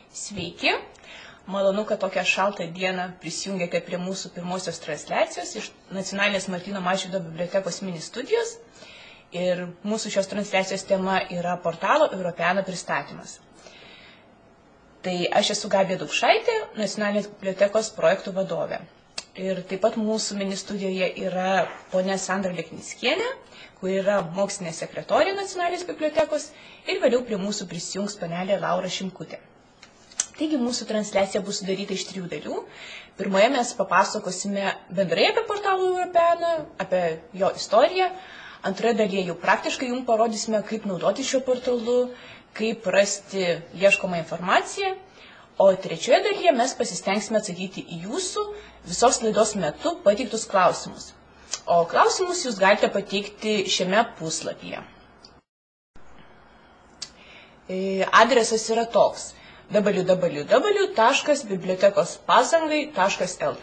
Sveiki, malonu, kad tokią šaltą dieną prisijungėte prie mūsų pirmosios transliacijos iš Nacionalinės Martyno Mažvydo bibliotekos mini studijos. Ir mūsų šios transliacijos tema yra portalo Europeana pristatymas. Tai aš esu Gabija Daukšaitė, Nacionalinės bibliotekos projektų vadovė. Ir taip pat mūsų mini studijoje yra ponia Sandra Leknickienė, kuri yra mokslinė sekretorė Nacionalinės bibliotekos, ir vėliau prie mūsų prisijungs panelė Laura Šimkutė. Taigi mūsų transliacija bus sudaryta iš 3 dalių. Pirmoje mes papasakosime bendrai apie portalą Europeana, apie jo istoriją. Antroje dalyje jau praktiškai jums parodysime, kaip naudoti šio portalu, kaip rasti ieškomą informaciją. O trečioje dalyje mes pasistengsime atsakyti į jūsų visos laidos metu pateiktus klausimus. O klausimus jūs galite pateikti šiame puslapyje. Adresas yra toks: www.bibliotekospazangai.lt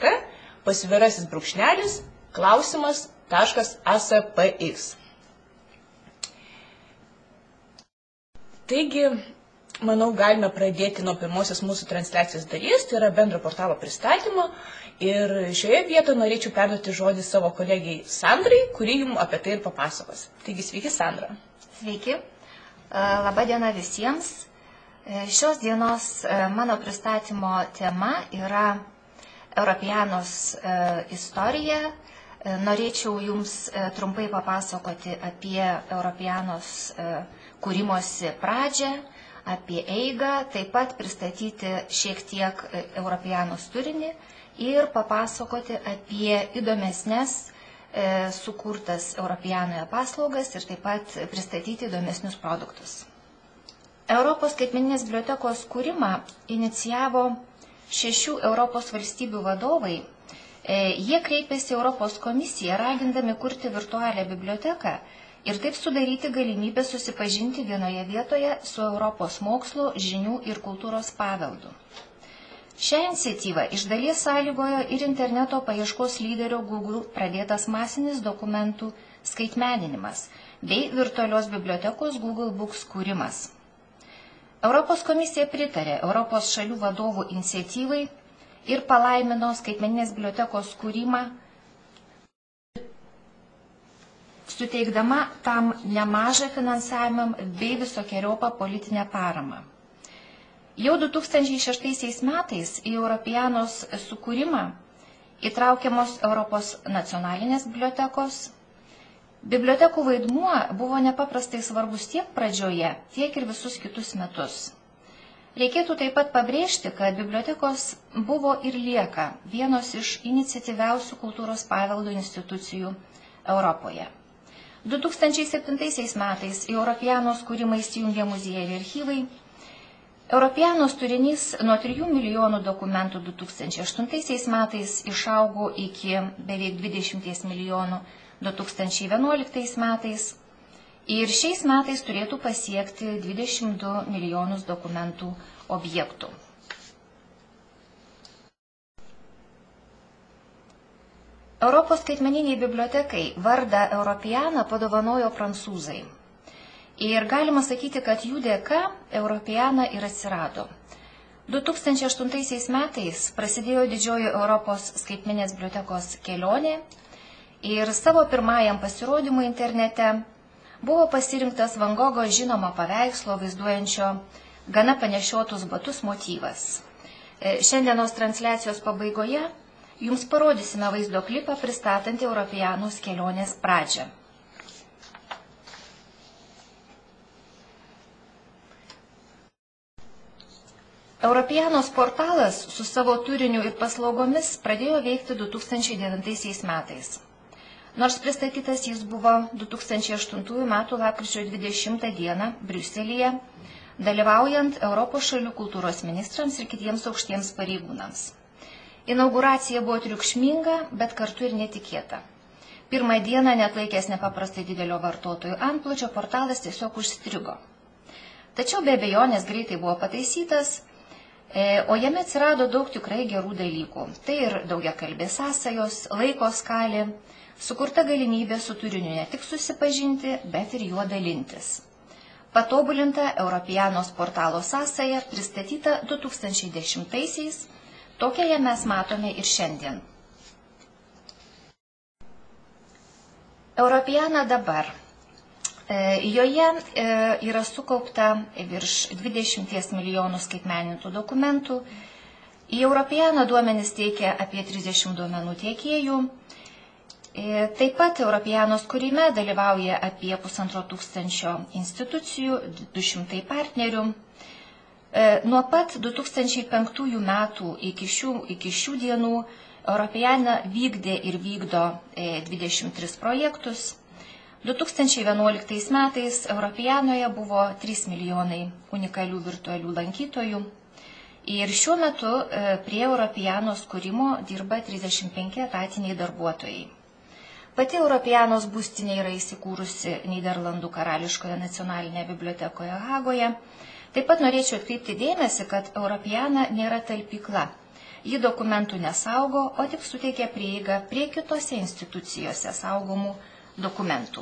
/klausimas.aspx. Taigi, manau, galime pradėti nuo pirmosios mūsų transliacijos dalies, tai yra bendro portalo pristatymo. Ir šioje vietoje norėčiau perduoti žodį savo kolegijai Sandrai, kuri jums apie tai ir papasakos. Taigi, sveiki, Sandra. Sveiki. Labą dieną visiems. Šios dienos mano pristatymo tema yra Europeanos istorija. Norėčiau jums trumpai papasakoti apie Europeanos kūrimosi pradžią, apie eigą, taip pat pristatyti šiek tiek Europeanos turinį ir papasakoti apie įdomesnės sukurtas Europeanoje paslaugas ir taip pat pristatyti įdomesnius produktus. Europos skaitmeninės bibliotekos kūrimą inicijavo 6 Europos valstybių vadovai. Jie kreipėsi Europos komisiją, ragindami kurti virtualią biblioteką ir taip sudaryti galimybę susipažinti vienoje vietoje su Europos mokslo, žinių ir kultūros paveldu. Šią iniciatyvą iš dalies sąlygojo ir interneto paieškos lyderio Google pradėtas masinis dokumentų skaitmeninimas bei virtualios bibliotekos Google Books kūrimas. Europos komisija pritarė Europos šalių vadovų iniciatyvai ir palaimino skaitmeninės bibliotekos kūrimą, suteikdama tam nemažą finansavimą bei visokiojopą politinę paramą. Jau 2006 metais į Europeanos sukūrimą įtraukiamos Europos nacionalinės bibliotekos. Bibliotekų vaidmuo buvo nepaprastai svarbus tiek pradžioje, tiek ir visus kitus metus. Reikėtų taip pat pabrėžti, kad bibliotekos buvo ir lieka vienos iš iniciatyviausių kultūros paveldo institucijų Europoje. 2007 metais į Europeanos kūrimą įsijungė muziejai ir archyvai. Europeanos turinys nuo 3 milijonų dokumentų 2008 metais išaugo iki beveik 20 milijonų 2011 metais ir šiais metais turėtų pasiekti 22 milijonus dokumentų objektų. Europos skaitmeniniai bibliotekai vardą Europeana padovanojo prancūzai. Ir galima sakyti, kad jų dėka Europeana ir atsirado. 2008 metais prasidėjo didžioji Europos skaitmeninės bibliotekos kelionė ir savo pirmajam pasirodymui internete buvo pasirinktas Van Gogo žinomo paveikslo vaizduojančio gana panešiotus batus motyvas. Šiandienos transliacijos pabaigoje jums parodysime vaizdo klipą pristatantį Europeanos kelionės pradžią. Europeanos portalas su savo turiniu ir paslaugomis pradėjo veikti 2009 metais. Nors pristatytas jis buvo 2008 m. lapkričio 20 d. Briuselyje, dalyvaujant Europos šalių kultūros ministrams ir kitiems aukštiems pareigūnams. Inauguracija buvo triukšminga, bet kartu ir netikėta. Pirmą dieną, neatlaikęs nepaprastai didelio vartotojų antplūdžio, portalas tiesiog užstrigo. Tačiau be abejonės greitai buvo pataisytas, o jame atsirado daug tikrai gerų dalykų. Tai ir daugiakalbės sąsajos, laiko skalė, sukurta galimybė su turiniu ne tik susipažinti, bet ir juo dalintis. Patobulinta Europianos portalo sąsaja pristatyta 2010-aisiais, tokią mes matome ir šiandien. Europiana dabar. Joje yra sukaupta virš 20 milijonų skaitmenintų dokumentų. Į Europianą duomenis teikia apie 30 duomenų tiekėjų. Taip pat Europianos kūrime dalyvauja apie 1500 institucijų, 200 partnerių. Nuo pat 2005 metų iki šių dienų Europiana vykdė ir vykdo 23 projektus. 2011 metais Europianoje buvo 3 milijonai unikalių virtualių lankytojų. Ir šiuo metu prie Europianos kūrimo dirba 35 etatiniai darbuotojai. Pati Europianos būstinė yra įsikūrusi Nyderlandų karališkoje nacionalinėje bibliotekoje Hagoje. Taip pat norėčiau atkreipti dėmesį, kad Europiana nėra talpykla. Ji dokumentų nesaugo, o tik suteikia prieigą prie kitose institucijose saugomų dokumentų.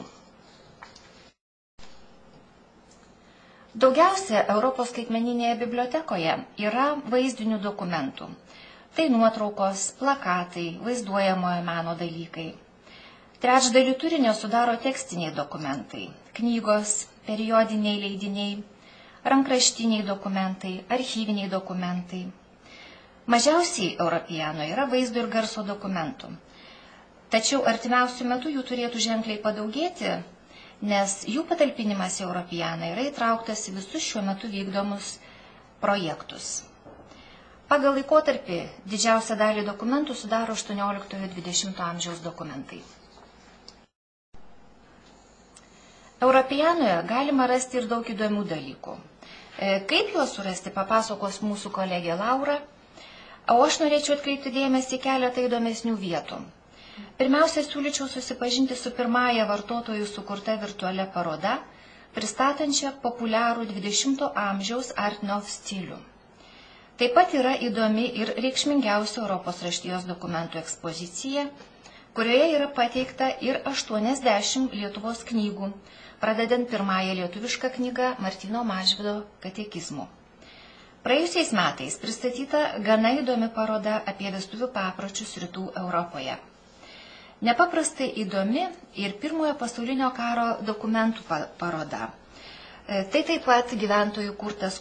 Daugiausia Europos skaitmeninėje bibliotekoje yra vaizdinių dokumentų. Tai nuotraukos, plakatai, vaizduojamojo meno dalykai. Trečdalį turinio sudaro tekstiniai dokumentai, knygos, periodiniai leidiniai, rankraštiniai dokumentai, archyviniai dokumentai. Mažiausiai Europianoje yra vaizdo ir garso dokumentų. Tačiau artimiausių metų jų turėtų ženkliai padaugėti, nes jų patalpinimas į Europianą yra įtrauktas į visus šiuo metu vykdomus projektus. Pagal laikotarpį didžiausią dalį dokumentų sudaro 18–20 amžiaus dokumentai. Europianoje galima rasti ir daug įdomių dalykų. Kaip juos surasti, papasakos mūsų kolegė Laura, o aš norėčiau atkreipti dėmesį į keletą įdomesnių vietų. Pirmiausia, siūlyčiau susipažinti su pirmąja vartotojų sukurta virtualia paroda, pristatančia populiarų 20 amžiaus Art Nouveau stilių. Taip pat yra įdomi ir reikšmingiausia Europos raštijos dokumentų ekspozicija, kurioje yra pateikta ir 80 Lietuvos knygų, pradedant pirmąją lietuvišką knygą Martyno Mažvydo katekizmų. Praėjusiais metais pristatyta gana įdomi paroda apie vestuvių papročius Rytų Europoje. Nepaprastai įdomi ir pirmojo pasaulinio karo dokumentų paroda. Tai taip pat gyventojų kurtas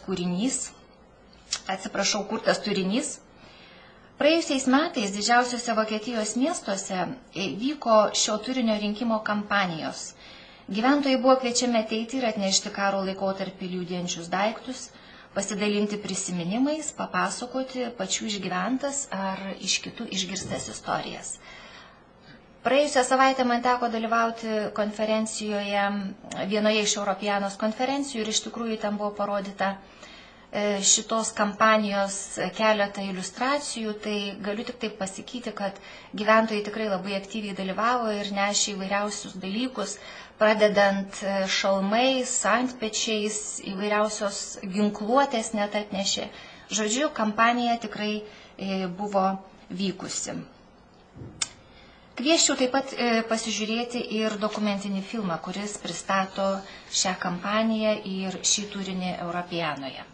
turinys. Praėjusiais metais didžiausiuose Vokietijos miestuose vyko šio turinio rinkimo kampanijos. Gyventojai buvo kviečiami ateiti ir atnešti karo laikotarpį liudijančius daiktus, pasidalinti prisiminimais, papasakoti pačių išgyventas ar iš kitų išgirstas istorijas. Praėjusią savaitę man teko dalyvauti konferencijoje, vienoje iš Europianos konferencijų, ir iš tikrųjų ten buvo parodyta šitos kampanijos keletą iliustracijų, tai galiu tik taip pasakyti, kad gyventojai tikrai labai aktyviai dalyvavo ir nešė įvairiausius dalykus, pradedant šalmais, antpečiais, įvairiausios ginkluotės net atnešė. Žodžiu, kampanija tikrai buvo vykusi. Kvieščiau taip pat pasižiūrėti ir dokumentinį filmą, kuris pristato šią kampaniją ir šį turinį Europianoje.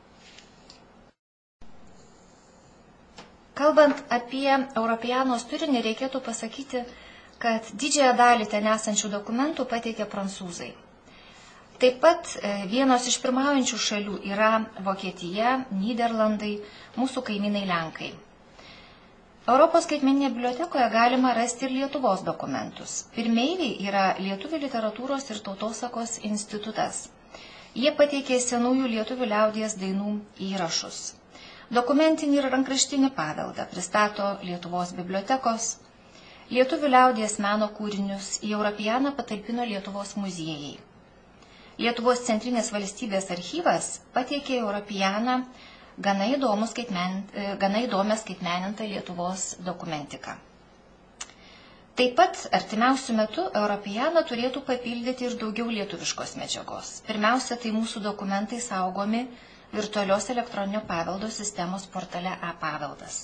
Kalbant apie Europianos turinį, reikėtų pasakyti, kad didžiąją dalį ten esančių dokumentų pateikia prancūzai. Taip pat vienos iš pirmaujančių šalių yra Vokietija, Nyderlandai, mūsų kaimynai Lenkai. Europos skaitmeninėje bibliotekoje galima rasti ir Lietuvos dokumentus. Pirmeiviai yra Lietuvių literatūros ir tautosakos institutas. Jie pateikė senųjų lietuvių liaudies dainų įrašus. Dokumentinį ir rankraštinį paveldą pristato Lietuvos bibliotekos. Lietuvių liaudies meno kūrinius į Europianą patalpino Lietuvos muziejai. Lietuvos centrinės valstybės archyvas pateikė Europianą gana įdomią skaitmenintą Lietuvos dokumentiką. Taip pat artimiausių metų Europianą turėtų papildyti ir daugiau lietuviškos medžiagos. Pirmiausia, tai mūsų dokumentai saugomi virtualios elektroninio paveldo sistemos portale e-paveldas.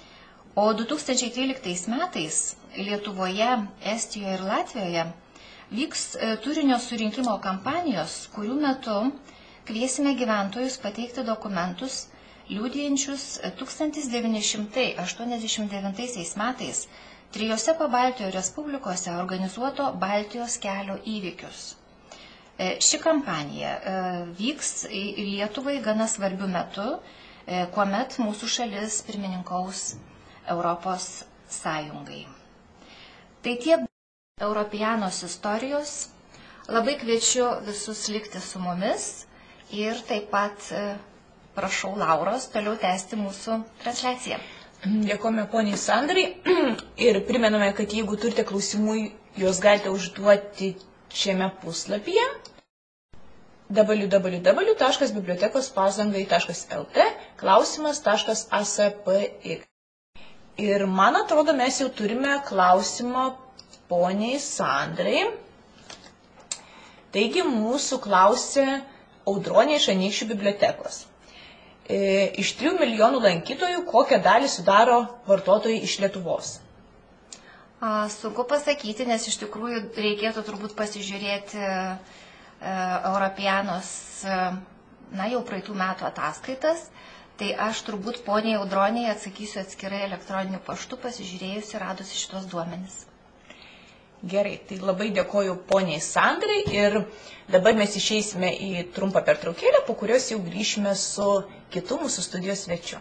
O 2013 metais Lietuvoje, Estijoje ir Latvijoje vyks turinio surinkimo kampanijos, kurių metu kviesime gyventojus pateikti dokumentus, liudijančius 1989 metais 3 Pabaltijo Respublikose organizuoto Baltijos kelio įvykius. Ši kampanija vyks Lietuvai gana svarbiu metu, kuomet mūsų šalis pirmininkaus Europos Sąjungai. Tai tiek Europianos istorijos. Labai kviečiu visus likti su mumis ir taip pat prašau Lauros toliau tęsti mūsų transliaciją. Dėkojame poniai Sandrai ir primename, kad jeigu turite klausimų, juos galite užduoti šiame puslapyje www.bibliotekospažangai.lt klausimas.aspx. Ir man atrodo, mes jau turime klausimą poniai Sandrai. Taigi mūsų klausė Audronė iš Anykščių bibliotekos. Iš 3 milijonų lankytojų kokią dalį sudaro vartotojai iš Lietuvos? Sunku pasakyti, nes iš tikrųjų reikėtų turbūt pasižiūrėti Europianos, jau praeitų metų ataskaitas. Tai aš turbūt poniai Audroniai atsakysiu atskirai elektroniniu paštu, pasižiūrėjusi ir radusi šitos duomenis. Gerai, tai labai dėkoju poniai Sandrai ir dabar mes išeisime į trumpą pertraukėlę, po kurios jau grįšime su kitu mūsų studijos svečiu.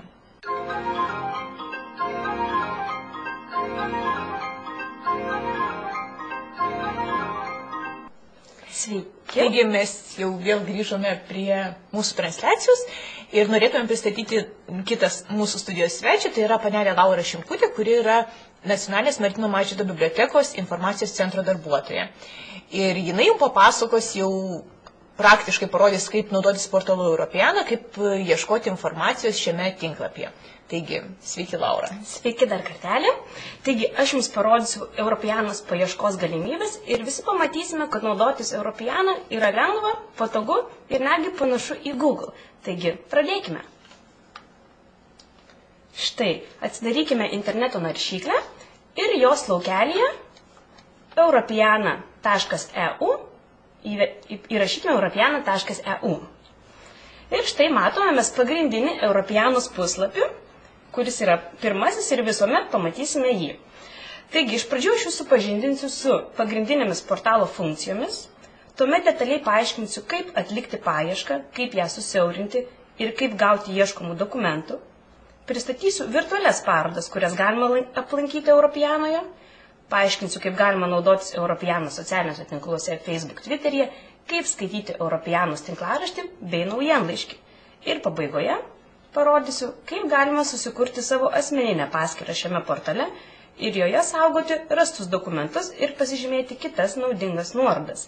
Sveiki. Taigi mes jau vėl grįžome prie mūsų transliacijos ir norėtume pristatyti kitas mūsų studijos svečią, tai yra panelė Laura Šimkutė, kuri yra Nacionalinės Martyno Mažvydo bibliotekos informacijos centro darbuotoja. Ir jinai jums papasakos, jau praktiškai parodys, kaip naudotis portalu Europiana, kaip ieškoti informacijos šiame tinklapyje. Taigi, sveiki Laura. Sveiki dar kartelį. Taigi, aš jums parodysiu Europianos paieškos galimybės ir visi pamatysime, kad naudotis Europiana yra lengva, patogu ir netgi panašu į Google. Taigi, pradėkime. Štai, atsidarykime interneto naršyklę ir jos laukelyje europiana.eu įrašykime europiana.eu. Ir štai matome mes pagrindinį Europianos puslapį, kuris yra pirmasis ir visuomet pamatysime jį. Taigi, iš pradžių aš jūs supažindinsiu su pagrindinėmis portalo funkcijomis, tuomet detaliai paaiškinsiu, kaip atlikti paiešką, kaip ją susiaurinti ir kaip gauti ieškomų dokumentų. Pristatysiu virtualias parodas, kurias galima aplankyti Europianoje. Paaiškinsiu, kaip galima naudotis Europianos socialiniuose tinkluose Facebook, Twitteryje, kaip skaityti Europianos tinklaraštį bei naujienlaiškį. Ir pabaigoje parodysiu, kaip galima susikurti savo asmeninę paskyrą šiame portale ir joje saugoti rastus dokumentus ir pasižymėti kitas naudingas nuorodas.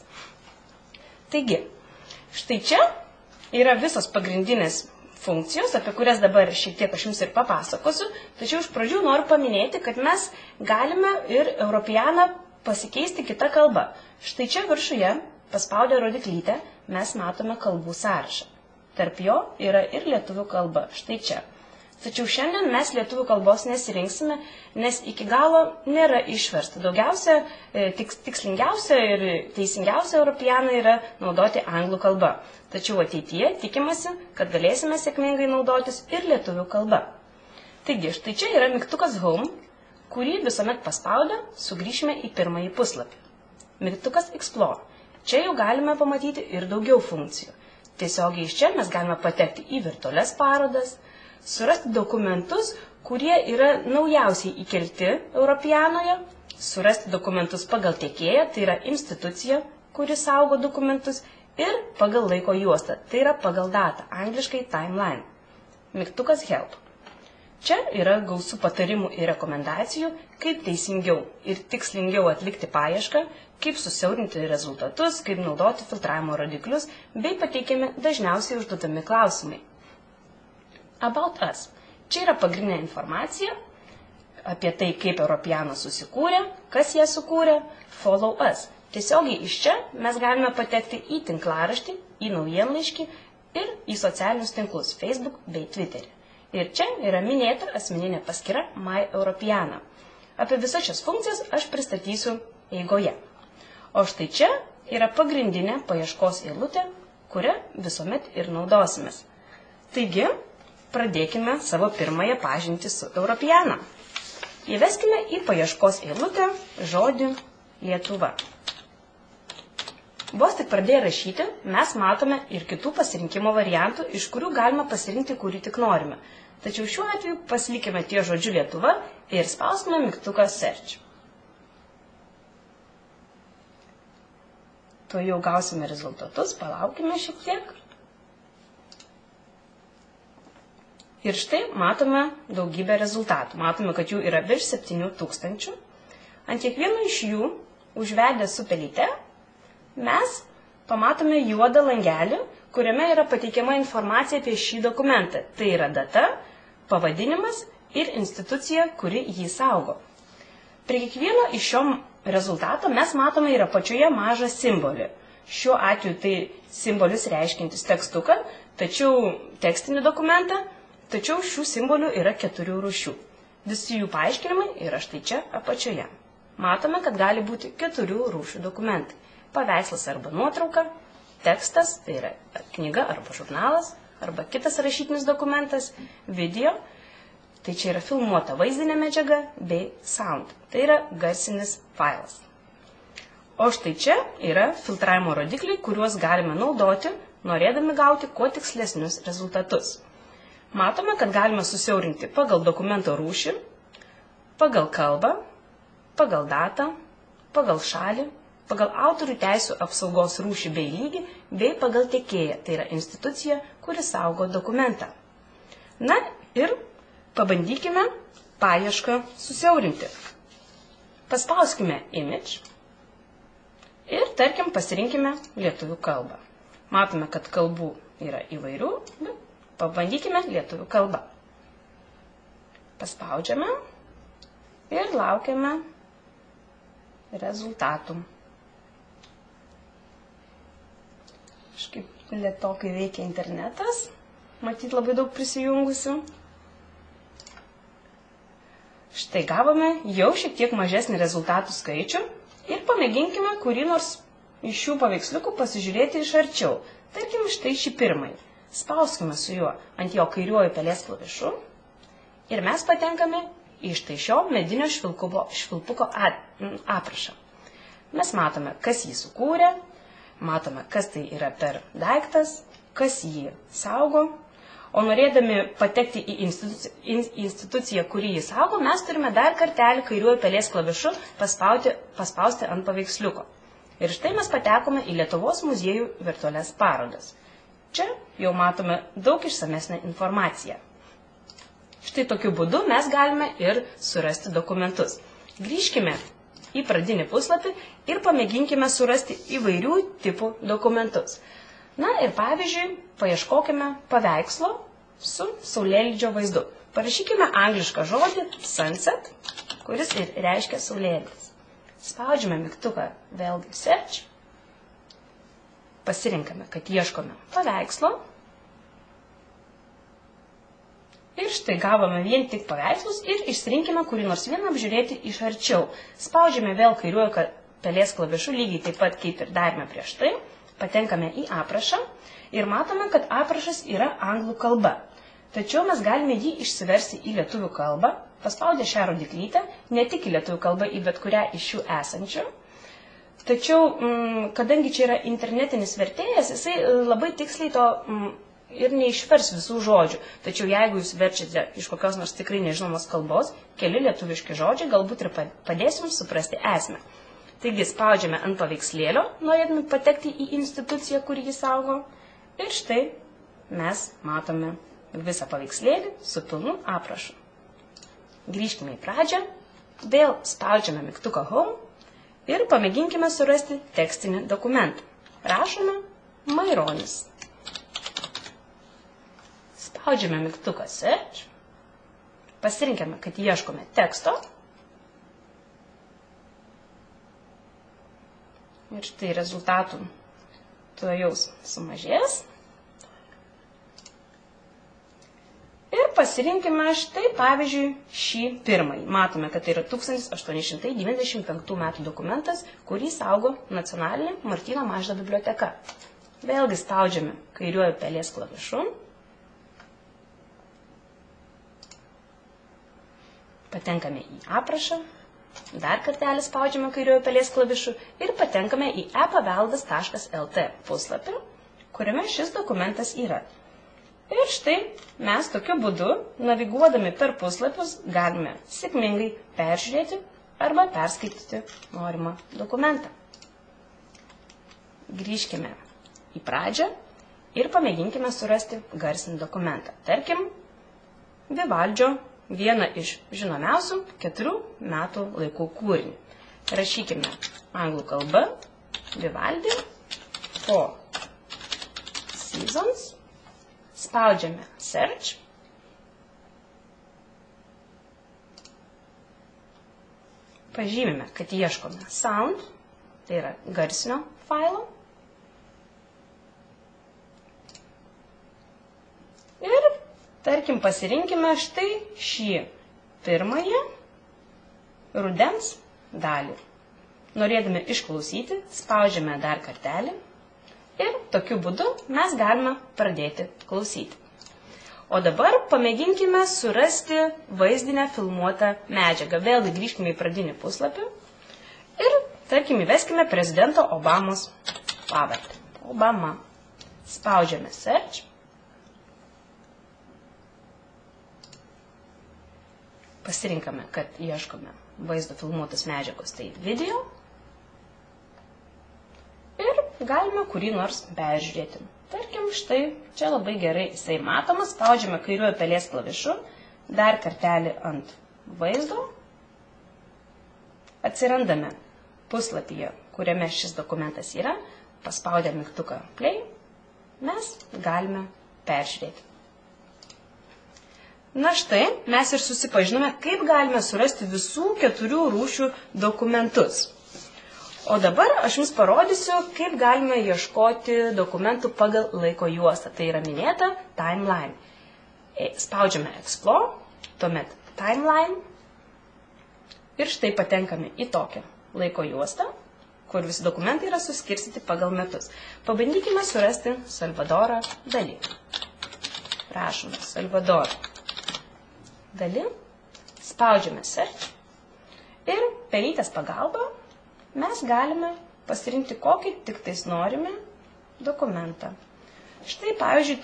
Taigi, štai čia yra visos pagrindinės funkcijos, apie kurias dabar šiek tiek aš jums ir papasakosiu, tačiau iš pradžių noriu paminėti, kad mes galime ir Europianą pasikeisti kitą kalbą. Štai čia viršuje, paspaudę rodiklytę, mes matome kalbų sąrašą. Tarp jo yra ir lietuvių kalba, štai čia. Tačiau šiandien mes lietuvių kalbos nesirinksime, nes iki galo nėra išversta. Daugiausia, tikslingiausia ir teisingiausia Europiana yra naudoti anglų kalba. Tačiau ateityje tikimasi, kad galėsime sėkmingai naudotis ir lietuvių kalba. Taigi, štai čia yra mygtukas Home, kurį visuomet paspaudę sugrįšime į pirmąjį puslapį. Mygtukas Explore. Čia jau galime pamatyti ir daugiau funkcijų. Tiesiogiai iš čia mes galime patekti į virtualias parodas, surasti dokumentus, kurie yra naujausiai įkelti Europianoje, surasti dokumentus pagal tiekėją, tai yra institucija, kuri saugo dokumentus, ir pagal laiko juostą, tai yra pagal datą, angliškai timeline. Mygtukas Help. Čia yra gausų patarimų ir rekomendacijų, kaip teisingiau ir tikslingiau atlikti paiešką, kaip susiaurinti rezultatus, kaip naudoti filtravimo rodiklius, bei pateikiami dažniausiai užduodami klausimai. About Us. Čia yra pagrindinė informacija apie tai, kaip Europiana susikūrė, kas ją sukūrė, Follow Us. Tiesiogiai iš čia mes galime patekti į tinklaraštį, į naujienlaiškį ir į socialinius tinklus Facebook bei Twitterį. Ir čia yra minėta asmeninė paskyra My Europiana. Apie visas šias funkcijas aš pristatysiu eigoje. O štai čia yra pagrindinė paieškos eilutė, kurią visuomet ir naudosimės. Taigi, pradėkime savo pirmąją pažintį su Europiana. Įveskime į paieškos eilutę žodį Lietuva. Vos tik pradėję rašyti, mes matome ir kitų pasirinkimo variantų, iš kurių galima pasirinkti, kurį tik norime. Tačiau šiuo atveju pasilikime ties žodžiu Lietuva ir spauskime mygtuką Search. Tuo jau gausime rezultatus, palaukime šiek tiek. Ir štai matome daugybę rezultatų. Matome, kad jų yra virš 7000. Ant kiekvieno iš jų, užvedę su pelyte, mes pamatome juodą langelį, kuriame yra pateikiama informacija apie šį dokumentą. Tai yra data, pavadinimas ir institucija, kuri jį saugo. Prie kiekvieno iš šio rezultato mes matome ir apačioje mažą simbolį. Šiuo atveju tai simbolis reiškintis tekstuką, tačiau tekstinį dokumentą, tačiau šių simbolių yra 4 rūšių. Visi jų paaiškinimai yra štai čia apačioje. Matome, kad gali būti 4 rūšių dokumentai. Paveikslas arba nuotrauka, tekstas, tai yra knyga arba žurnalas, arba kitas rašytinis dokumentas, video, tai čia yra filmuota vaizdinė medžiaga, bei sound, tai yra garsinis failas. O štai čia yra filtravimo rodikliai, kuriuos galime naudoti, norėdami gauti kuo tikslesnius rezultatus. Matome, kad galime susiaurinti pagal dokumento rūšį, pagal kalbą, pagal datą, pagal šalį, pagal autorių teisų apsaugos rūšį bei lygį, bei pagal tiekėją, tai yra institucija, kuri saugo dokumentą. Na ir pabandykime paiešką susiaurinti. Paspauskime Image ir, tarkim, pasirinkime lietuvių kalbą. Matome, kad kalbų yra įvairių, bet pabandykime lietuvių kalbą. Paspaudžiame ir laukiame rezultatų. Kažkaip lėtokai veikia internetas, matyt labai daug prisijungusių. Štai gavome jau šiek tiek mažesnį rezultatų skaičių ir pamėginkime kurį nors iš šių paveiksliukų pasižiūrėti iš arčiau. Tarkim, štai šį pirmąjį. Spauskime su juo ant jo kairiuoju pelės klavišu ir mes patenkame į štai šio medinio švilpuko aprašą. Mes matome, kas jį sukūrė, matome, kas tai yra per daiktas, kas jį saugo, o norėdami patekti į instituciją, kuri jį saugo, mes turime dar kartelį kairiuoju pelės klavišu paspausti ant paveiksliuko. Ir štai mes patekome į Lietuvos muziejų virtualias parodas. Čia jau matome daug išsamesnę informaciją. Štai tokiu būdu mes galime ir surasti dokumentus. Grįžkime į pradinį puslapį ir pamėginkime surasti įvairių tipų dokumentus. Na ir pavyzdžiui, paieškokime paveikslo su saulėlydžio vaizdu. Parašykime anglišką žodį sunset, kuris ir reiškia saulėlydis. Spaudžiame mygtuką vėlgi Search. Pasirinkame, kad ieškome paveikslo. Ir štai gavome vien tik paveikslus ir išsirinkime kurį nors vieną apžiūrėti iš arčiau. Spaudžiame vėl kairiuoju pelės klavišu, lygiai taip pat kaip ir darėme prieš tai. Patenkame į aprašą ir matome, kad aprašas yra anglų kalba. Tačiau mes galime jį išsiversti į lietuvių kalbą, paspaudę šią rodiklytę, ne tik į lietuvių kalbą, į bet kurią iš jų esančių. Tačiau, kadangi čia yra internetinis vertėjas, jisai labai tiksliai to ir neišvers visų žodžių. Tačiau jeigu jūs verčiate iš kokios nors tikrai nežinomos kalbos, keli lietuviški žodžiai galbūt ir padės jums suprasti esmę. Taigi spaudžiame ant paveikslėlio, norėdami patekti į instituciją, kuri jį saugo. Ir štai mes matome visą paveikslėlį su pilnu aprašu. Grįžkime į pradžią, vėl spaudžiame mygtuką Home ir pamėginkime surasti tekstinį dokumentą. Rašome Maironis. Spaudžiame mygtuką Search, pasirinkime, kad ieškome teksto. Ir štai rezultatų tuo jau sumažės. Ir pasirinkime štai, pavyzdžiui, šį pirmąjį. Matome, kad tai yra 1895 metų dokumentas, kurį saugo Nacionalinė Martyno Mažvydo biblioteka. Vėlgi spaudžiame kairiuoju pelės klavišu. Patenkame į aprašą. Dar kartelį spaudžiame kairiuoju pelės klavišu ir patenkame į epaveldas.lt puslapį, kuriame šis dokumentas yra. Ir štai mes tokiu būdu, naviguodami per puslapius, galime sėkmingai peržiūrėti arba perskaityti norimą dokumentą. Grįžkime į pradžią ir pamėginkime surasti garsinį dokumentą. Tarkim, Vivaldžio, vieną iš žinomiausių 4 metų laikų kūrinį. Rašykime anglų kalba Vivaldi, 4 Seasons, spaudžiame Search, pažymime, kad ieškome Sound, tai yra garsinio failo, ir tarkim, pasirinkime štai šį pirmąją rudens dalį. Norėdami išklausyti, spaudžiame dar kartelį ir tokiu būdu mes galime pradėti klausyti. O dabar pamėginkime surasti vaizdinę filmuotą medžiagą. Vėlgi grįžkime į pradinį puslapį ir, tarkim, įveskime prezidento Obamos pavardę. Obama. Spaudžiame Search. Pasirinkame, kad ieškome vaizdo filmuotos medžiagos, tai video. Ir galime kurį nors peržiūrėti. Tarkim, štai čia labai gerai jisai matomas, spaudžiame kairiuoju pelės klavišu, dar kartelį ant vaizdo. Atsirandame puslapyje, kuriame šis dokumentas yra, paspaudę mygtuką play, mes galime peržiūrėti. Na štai, mes ir susipažinome, kaip galime surasti visų 4 rūšių dokumentus. O dabar aš jums parodysiu, kaip galime ieškoti dokumentų pagal laiko juostą. Tai yra minėta timeline. Spaudžiame Explore, tuomet timeline ir štai patenkame į tokią laiko juostą, kur visi dokumentai yra suskirstyti pagal metus. Pabandykime surasti Salvadorą Dalį. Rašome Salvadorą Dalį, spaudžiame Search ir pelytės pagalba mes galime pasirinkti kokį tik tais norime dokumentą. Štai, pavyzdžiui,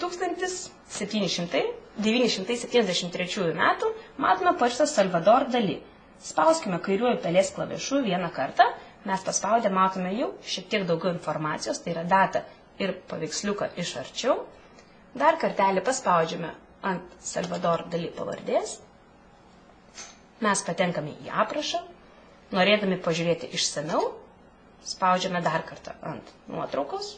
1973 metų matome parašytą Salvador Dalį. Spauskime kairiuoju pelės klavišu vieną kartą, mes paspaudę matome jau šiek tiek daugiau informacijos, tai yra data ir paveiksliuką iš arčiau. Dar kartelį paspaudžiame ant Salvador Dalį pavardės. Mes patenkame į aprašą. Norėdami pažiūrėti išsamiau, spaudžiame dar kartą ant nuotraukos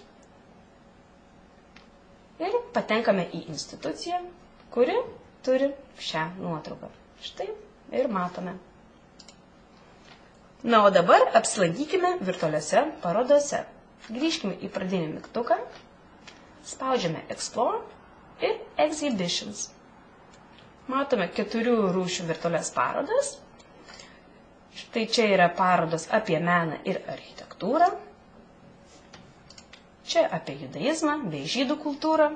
ir patenkame į instituciją, kuri turi šią nuotrauką. Štai ir matome. Na, o dabar apsilankykime virtualiose parodose. Grįžkime į pradinį mygtuką, spaudžiame Explore ir Exhibitions. Matome 4 rūšių virtualias parodas. Štai čia yra parodos apie meną ir architektūrą. Čia apie judaizmą bei žydų kultūrą.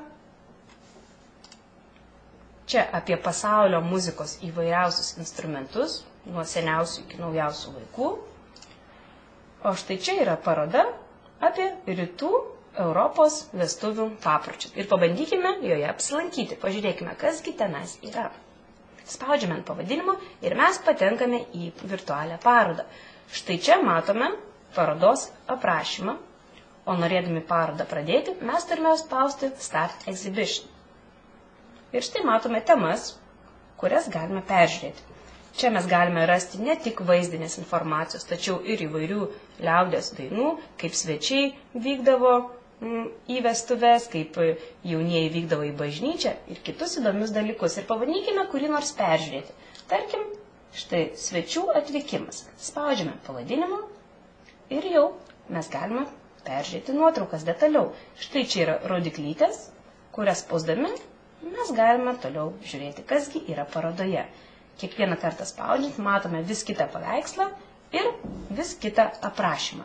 Čia apie pasaulio muzikos įvairiausius instrumentus, nuo seniausių iki naujausių laikų. O štai čia yra paroda apie rytų Europos vestuvių papročius. Ir pabandykime joje apsilankyti. Pažiūrėkime, kasgi tenais yra. Spaudžiame ant pavadinimo ir mes patenkame į virtualią parodą. Štai čia matome parodos aprašymą, o norėdami parodą pradėti, mes turime spausti Start Exhibition. Ir štai matome temas, kurias galime peržiūrėti. Čia mes galime rasti ne tik vaizdinės informacijos, tačiau ir įvairių liaudies dainų, kaip svečiai vykdavo į vestuves, kaip jaunieji vykdavo į bažnyčią ir kitus įdomius dalykus. Ir pabandykime kurį nors peržiūrėti. Tarkim, štai svečių atvykimas. Spaudžiame pavadinimą ir jau mes galime peržiūrėti nuotraukas detaliau. Štai čia yra rodiklytės, kurias spausdami mes galime toliau žiūrėti, kasgi yra parodoje. Kiekvieną kartą spaudžiant matome vis kitą paveikslą ir vis kitą aprašymą.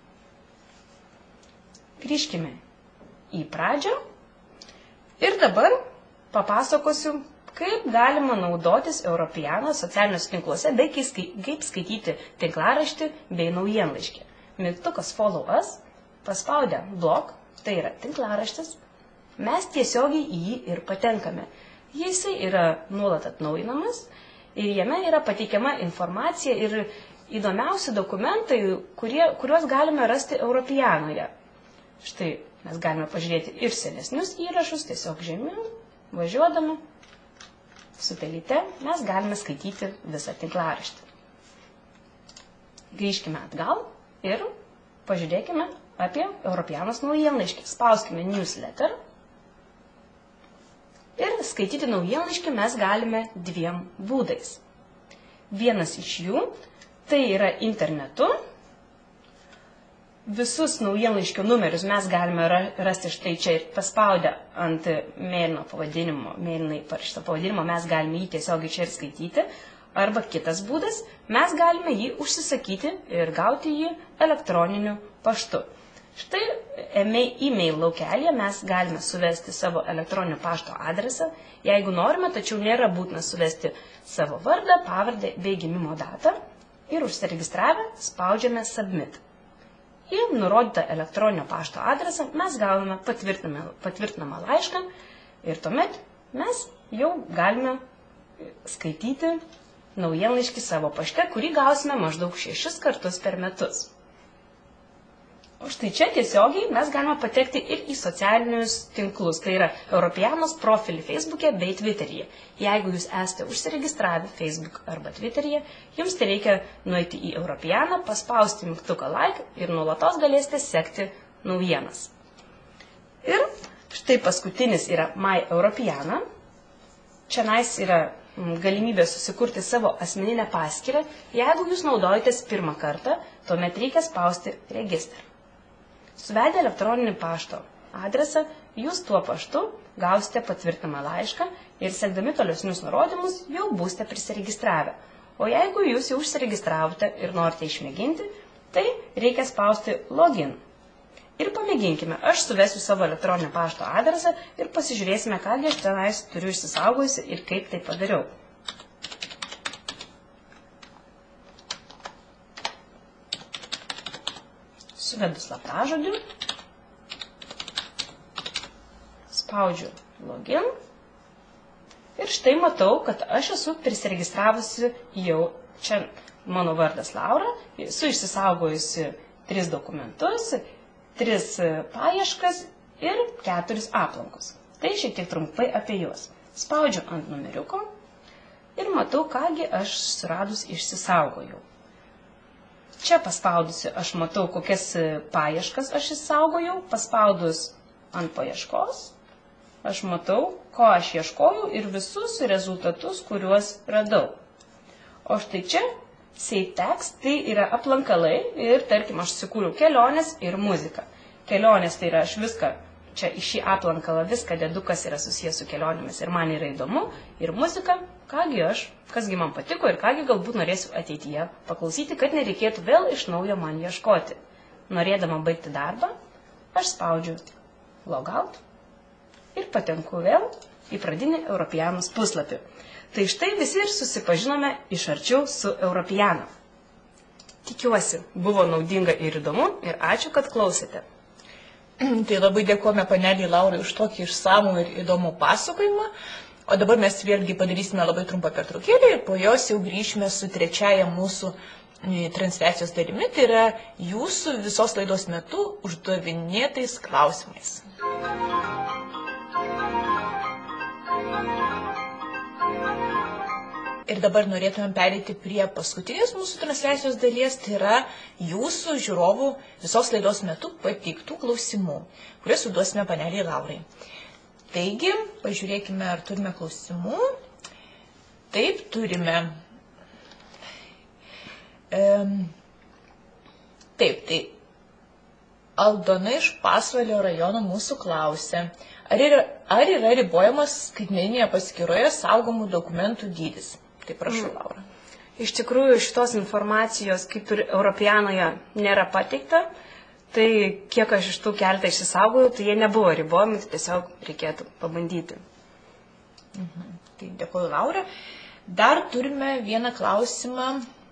Grįžkime į pradžią ir dabar papasakosiu, kaip galima naudotis Europeana socialiniuose tinkluose bei kaip skaityti tinklaraštį bei naujienlaiškį. Mygtukas Follow Us, paspaudę blog, tai yra tinklaraštis, mes tiesiogiai į jį ir patenkame. Jisai yra nuolat atnaujinamas ir jame yra pateikiama informacija ir įdomiausi dokumentai, kuriuos galime rasti Europeanoje. Štai mes galime pažiūrėti ir senesnius įrašus, tiesiog žemiau, važiuodami su pelyte, mes galime skaityti visą tinklaraštį. Grįžkime atgal ir pažiūrėkime apie Europeanos naujienlaiškį. Spauskime newsletter ir skaityti naujienlaiškį mes galime dviem būdais. Vienas iš jų tai yra internetu. Visus naujienlaiškio numerius mes galime rasti štai čia ir paspaudę ant mėlynai parašyto pavadinimo, mes galime jį tiesiogiai čia ir skaityti. Arba kitas būdas, mes galime jį užsisakyti ir gauti jį elektroniniu paštu. Štai e-mail laukelėje mes galime suvesti savo elektroninio pašto adresą, jeigu norime, tačiau nėra būtina suvesti savo vardą, pavardę bei gimimo datą ir užsiregistravę spaudžiame Submit. Į nurodytą elektroninio pašto adresą mes gauname patvirtinamą laišką ir tuomet mes jau galime skaityti naujienlaiškį savo pašte, kurį gausime maždaug 6 kartus per metus. O štai čia tiesiogiai mes galime patekti ir į socialinius tinklus, tai yra Europeanos profilį Facebook'e bei Twitter'yje. Jeigu jūs esate užsiregistravę Facebook arba Twitter'yje, jums tai reikia nueiti į Europeaną, paspausti mygtuką like ir nuolatos galėsite sekti naujienas. Ir štai paskutinis yra My Europeana. Čianais yra galimybė susikurti savo asmeninę paskyrą. Jeigu jūs naudojatės pirmą kartą, tuomet reikia spausti registrą. Suvedę elektroninį pašto adresą, jūs tuo paštu gausite patvirtinamą laišką ir sekdami tolesnius nurodymus jau būsite prisiregistravę. O jeigu jūs jau užsiregistravote ir norite išmėginti, tai reikia spausti login. Ir pamėginkime, aš suvesiu savo elektroninio pašto adresą ir pasižiūrėsime, kągi aš tenais turiu išsisaugojusi ir kaip tai padariau. Suvedu slaptažodį, spaudžiu login ir štai matau, kad aš esu prisiregistravusi jau čia mano vardas Laura, esu išsisaugojusi 3 dokumentus, 3 paieškas ir 4 aplankus. Tai šiek tiek trumpai apie juos. Spaudžiu ant numeriuko ir matau, kągi aš suradus išsisaugojau. Čia paspaudusi aš matau, kokias paieškas aš išsaugojau. Paspaudus ant paieškos, aš matau, ko aš ieškojau ir visus rezultatus, kuriuos radau. O štai čia Save Text, tai yra aplankalai ir, tarkim, aš sukūriau kelionės ir muziką. Kelionės tai yra aš viską, čia į šį aplankalą viską dedu, kas yra susijęs su kelionėmis ir man yra įdomu. Ir muzika, kasgi man patiko ir kągi galbūt norėsiu ateityje paklausyti, kad nereikėtų vėl iš naujo man ieškoti. Norėdama baigti darbą, aš spaudžiu Logout ir patenku vėl į pradinį Europeanos puslapį. Tai štai visi ir susipažinome iš arčiau su Europeana. Tikiuosi, buvo naudinga ir įdomu ir ačiū, kad klausėte. Tai labai dėkojame paneliai Laurai už tokį išsamų ir įdomų pasakojimą. O dabar mes vėlgi padarysime labai trumpą pertraukėlę ir po jos jau grįšime su trečiaja mūsų transliacijos dalimi, tai yra jūsų visos laidos metu uždavinėtais klausimais. Ir dabar norėtumėm pereiti prie paskutinės mūsų transliacijos dalies, tai yra jūsų žiūrovų visos laidos metu pateiktų klausimų, kuriuos užduosime paneliai Laurai. Taigi, pažiūrėkime, ar turime klausimų. Taip, turime. Taip, tai Aldona iš Pasvalio rajono mūsų klausė, Ar yra ribojamas skaitmeninėje paskyroje saugomų dokumentų dydis? Tai prašau, Laura. Iš tikrųjų, šitos informacijos kaip ir Europianoje nėra pateikta, tai kiek aš iš tų keletą išsisaugojau, tai jie nebuvo ribojami, tai tiesiog reikėtų pabandyti. Tai dėkuoju, Laura. Dar turime vieną klausimą.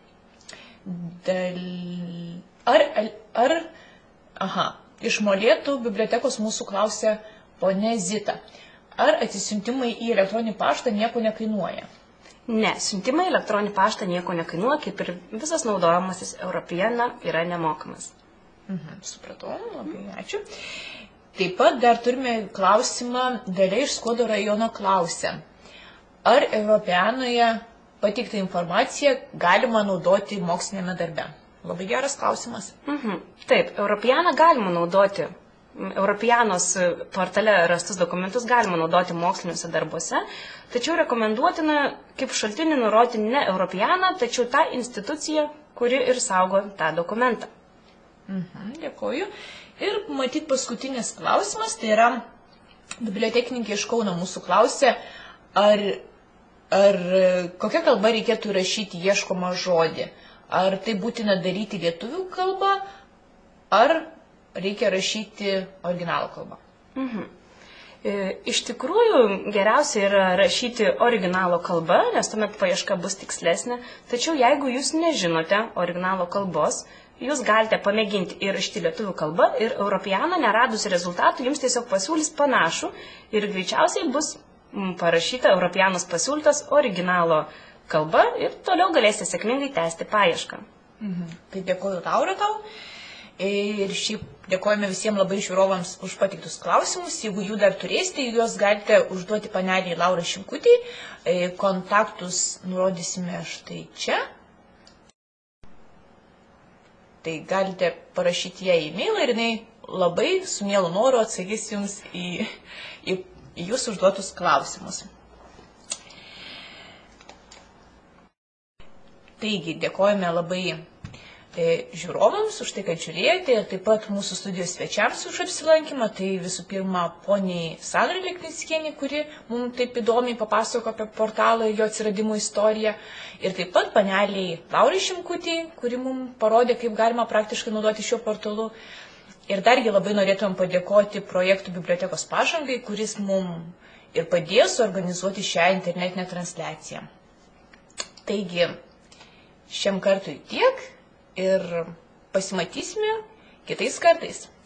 Iš Molėtų bibliotekos mūsų klausė ponė Zita. Ar atsisiuntimai į elektroninį paštą nieko nekainuoja? Ne, siuntimai į elektroninį paštą nieko nekainuoja, kaip ir visas naudojamasis Europiana yra nemokamas. Supratau, labai ačiū. Taip pat dar turime klausimą, Dalia iš Skuodo rajono klausė. Ar Europianoje pateiktą informaciją galima naudoti mokslinėme darbe? Labai geras klausimas. Taip, Europianą galima naudoti. Europianos portale rastus dokumentus galima naudoti moksliniuose darbuose, tačiau rekomenduotina kaip šaltinį nurodyti ne Europianą, tačiau tą instituciją, kuri ir saugo tą dokumentą. Dėkoju. Ir matyt paskutinis klausimas, tai yra bibliotekininkė iš Kauno mūsų klausė, ar kokia kalba reikėtų rašyti ieškomą žodį. Ar tai būtina daryti lietuvių kalbą, ar reikia rašyti originalo kalbą? Iš tikrųjų, geriausia yra rašyti originalo kalbą, nes tuomet paieška bus tikslesnė. Tačiau jeigu jūs nežinote originalo kalbos, jūs galite pamėginti ir rašyti lietuvių kalbą ir Europianą neradus rezultatų jums tiesiog pasiūlys panašų ir greičiausiai bus parašyta Europianos pasiūlytas originalo kalba ir toliau galėsite sėkmingai tęsti paiešką. Tai dėkoju, Laura, tau. Ir šiaip dėkojame visiems labai žiūrovams už patiktus klausimus. Jeigu jų dar turėsite, juos galite užduoti paneliai Laura Šimkutį. Kontaktus nurodysime štai čia. Tai galite parašyti ją e-mailą ir jinai labai su mielu noru atsakys jums į jūsų užduotus klausimus. Taigi, dėkojame labai žiūrovams už tai, kad žiūrėjote ir taip pat mūsų studijos svečiams už apsilankymą. Tai visų pirma, poniai Sandrai Leknickienė, kuri mums taip įdomiai papasako apie portalą ir jo atsiradimo istoriją. Ir taip pat paneliai Laurai Šimkutį, kuri mums parodė, kaip galima praktiškai naudoti šiuo portalu. Ir dargi labai norėtumėm padėkoti projektų bibliotekos pažangai, kuris mums ir padėjo suorganizuoti šią internetinę transliaciją. Taigi, šiam kartui tiek. Ir pasimatysime kitais kartais.